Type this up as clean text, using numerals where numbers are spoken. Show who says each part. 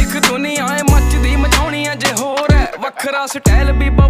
Speaker 1: दुनिया है मचदी मचाउणी अजे होर है वखरा स्टाइल भी